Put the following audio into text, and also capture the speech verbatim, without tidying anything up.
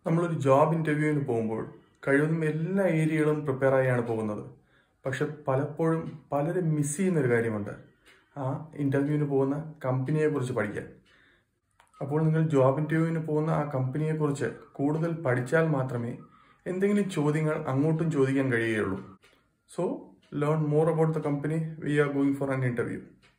നമ്മളൊരു ജോബ് ഇന്റർവ്യൂവിന് പോകുമ്പോൾ കഴിവതും എല്ലാ ഏരിയകളും പ്രിപ്പയർ ആയാണ് പോകുന്നത്. പക്ഷെ പലപ്പോഴും പലരും മിസ് ചെയ്യുന്നൊരു കാര്യമുണ്ട്, ആ ഇന്റർവ്യൂവിന് പോകുന്ന കമ്പനിയെ കുറിച്ച് പഠിക്കാൻ. അപ്പോൾ നിങ്ങൾ ജോബ് ഇന്റർവ്യൂവിന് പോകുന്ന ആ കമ്പനിയെ കുറിച്ച് കൂടുതൽ പഠിച്ചാൽ മാത്രമേ എന്തെങ്കിലും ചോദ്യങ്ങൾ അങ്ങോട്ടും ചോദിക്കാൻ കഴിയുകയുള്ളൂ. So learn more about the company we are going for an interview.